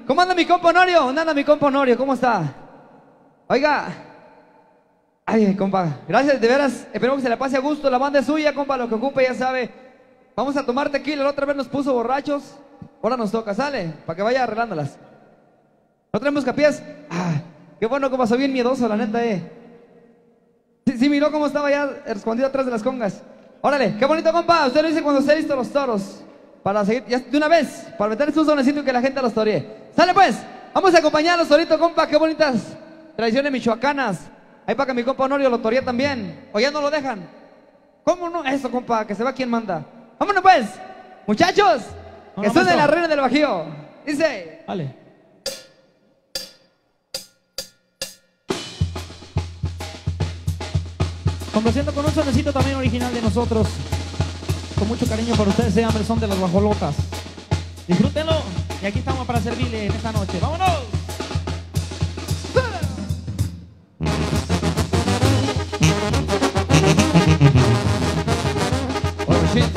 ¿Cómo anda mi compa Honorio? ¿Dónde anda mi compa Honorio? ¿Cómo está? Oiga. Ay, compa, gracias, de veras. Esperemos que se la pase a gusto. La banda es suya, compa, lo que ocupe, ya sabe. Vamos a tomar tequila. La otra vez nos puso borrachos. Ahora nos toca, sale, para que vaya arreglándolas. ¿No traemos capiés? Ah, qué bueno, compa, soy bien miedoso, la neta, Sí, miró cómo estaba ya escondido atrás de las congas. Órale, qué bonito, compa. Usted lo dice cuando esté listo los toros. Para seguir, ya de una vez, para meter sus donecitos y que la gente los toree. Sale pues, vamos a acompañarlos ahorita, compa. Qué bonitas tradiciones michoacanas. Ahí para que mi compa Honorio lo toree también. O ya no lo dejan. ¿Cómo no? Eso, compa, que se va quien manda. Vámonos pues, muchachos. Que son de la reina del Bajío. Dice. Vale. Complaciendo con un sonecito también original de nosotros. Con mucho cariño para ustedes, se llama el son de las bajolotas. Disfrútenlo. Y aquí estamos para servirle en esta noche. ¡Vámonos! Oh, sí.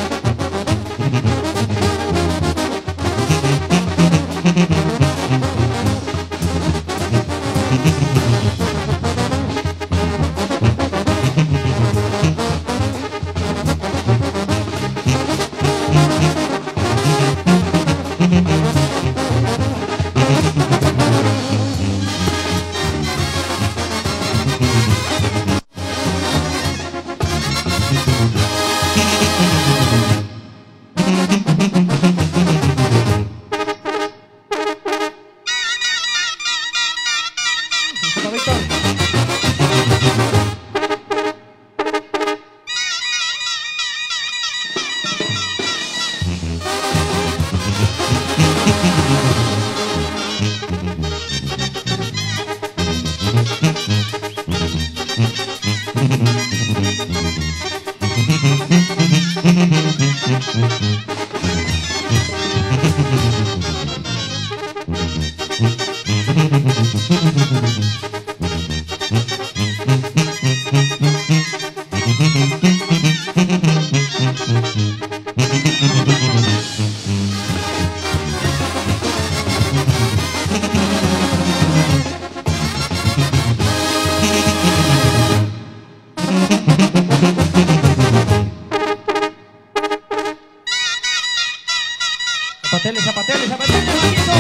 Zapatele, zapatele, zapatele, manito.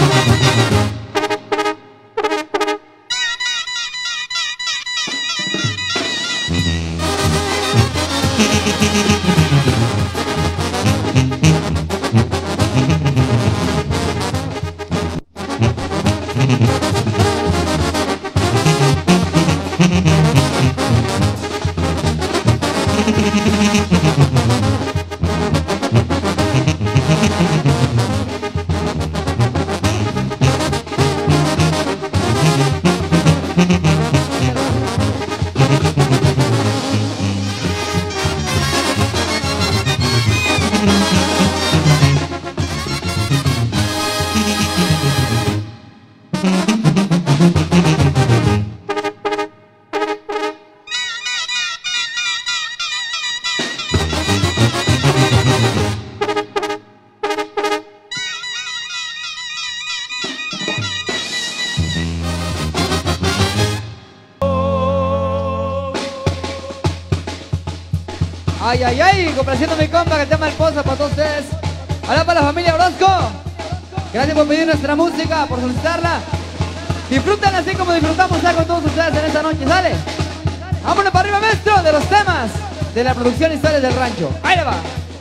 Ay, ay, ay, complaciendo a mi compa que el tema del pozo para todos ustedes. Ahora para la familia Orozco. Gracias por pedir nuestra música, por solicitarla. Disfruten así como disfrutamos ya con todos ustedes en esta noche, ¿sale? Vámonos para arriba, maestro, de los temas de la producción Historias del Rancho. Ahí le va.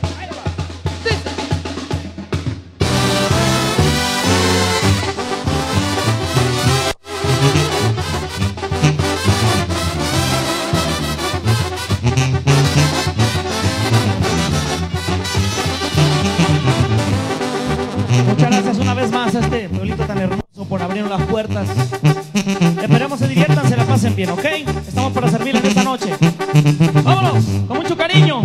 Muchas gracias una vez más a este pueblito tan hermoso por abrirnos las puertas. Esperemos se diviertan, se la pasen bien, ¿ok? Estamos para servirles esta noche. ¡Vámonos! Con mucho cariño.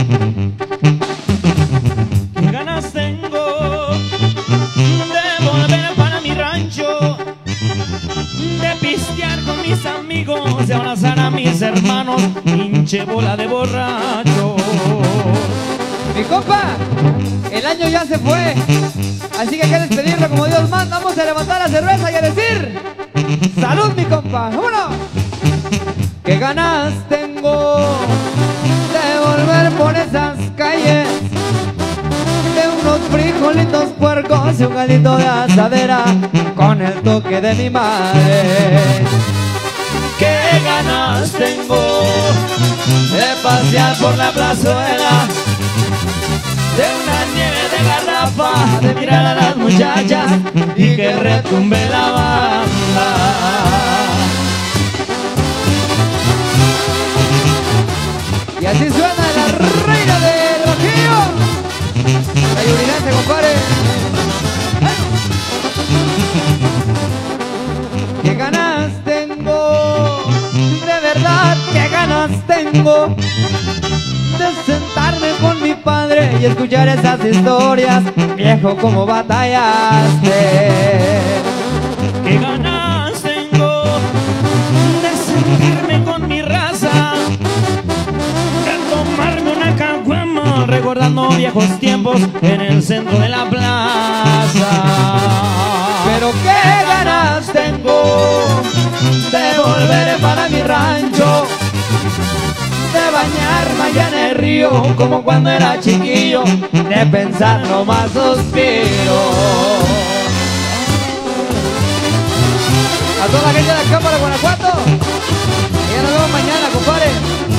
Qué ganas tengo de volver para mi rancho, de pistear con mis amigos, de abrazar a mis hermanos, pinche bola de borracho. Mi compa, el año ya se fue. Así que hay que despedirlo como Dios manda. Vamos a levantar la cerveza y a decir salud, mi compa. ¡Vámonos! Qué ganas tengo de volver por esas calles, de unos frijolitos puercos y un galito de asadera con el toque de mi madre. Qué ganas tengo de pasear por la plazuela, de una nieve de garrafa, de mirar a las muchachas y que retumbe la banda. Y así suena la reina del Bajío, la Yurinense, compadre. Qué ganas tengo, de verdad, qué ganas tengo de sentarme con mi padre y escuchar esas historias, viejo, como batallaste. Qué ganas tengo de sentarme con mi raza, de tomarme una caguama, recordando viejos tiempos en el centro de la plaza. Pero qué ganas tengo de volver para mi rancho, de bañarme allá en el río como cuando era chiquillo, de pensar nomás suspiro. A toda la gente de la Cámara de Guanajuato, y ya nos vemos mañana, compadre.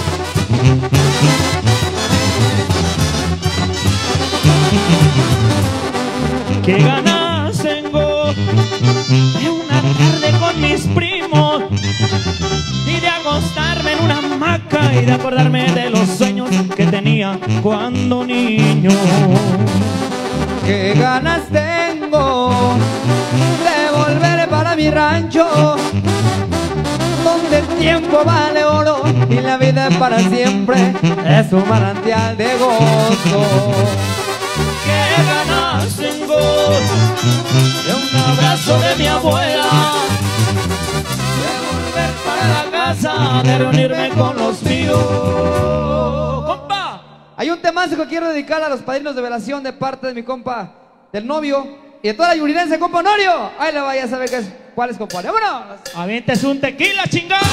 Qué ganas tengo de una tarde con mis primos y de acostarme en una hamaca y de acordarme de los sueños que tenía cuando niño. Qué ganas tengo de volver para mi rancho, donde el tiempo vale oro y la vida es para siempre, es un manantial de gozo. Qué ganas tengo de un abrazo de mi abuela, de volver para la casa, de reunirme con los míos. ¡Compa! Hay un temazo que quiero dedicar a los padrinos de velación de parte de mi compa, del novio y de toda la yurinense, compa Honorio. Ahí la vaya a saber cuál es, compa. ¡Vámonos! Avientes un tequila, chingada.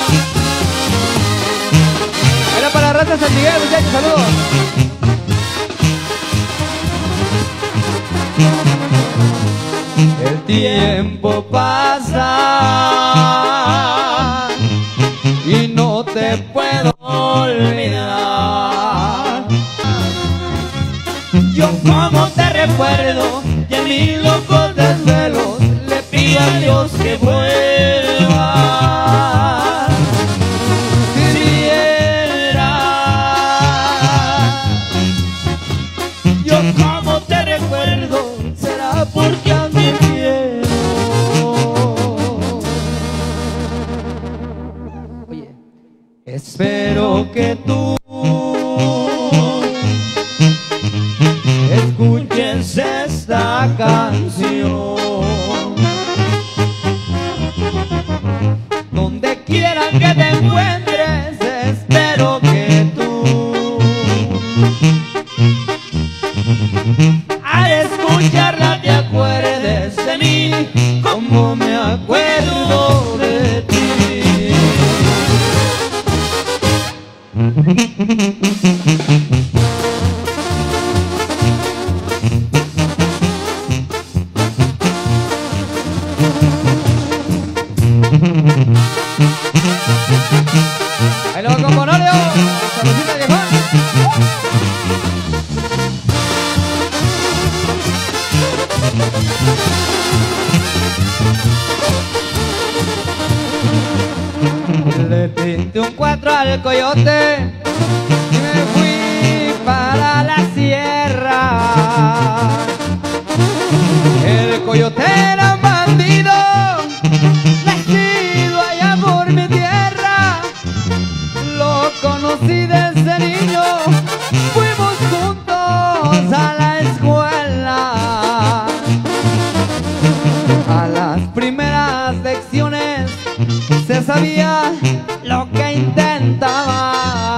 Era para Raza San Miguel, muchachos, saludos. El tiempo pasa y no te puedo olvidar. Yo como te recuerdo y en mis locos desvelos le pido a Dios que vuelva. Si viera yo como te recuerdo, será porque a mí quiero. Oye, espero que tú escuches esta canción, donde quiera que te encuentres, espero que tú al escucharla te acuerdes de mí como me acuerdo de ti. Ahí lo va con Bonorio, saludcita viejón. Le pinté un 4 al coyote y me fui para la sierra. El coyote era un bandido, nacido allá por mi tierra. Lo conocí desde niño, fuimos juntos a la escuela. A las primeras lecciones se sabía lo que intentaba,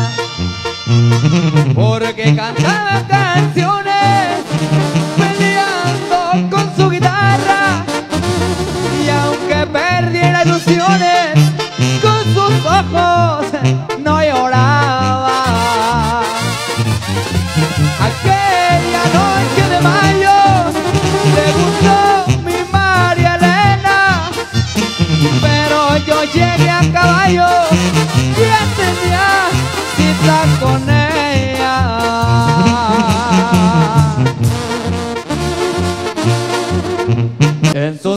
porque cantaba canciones, venía bendiciones.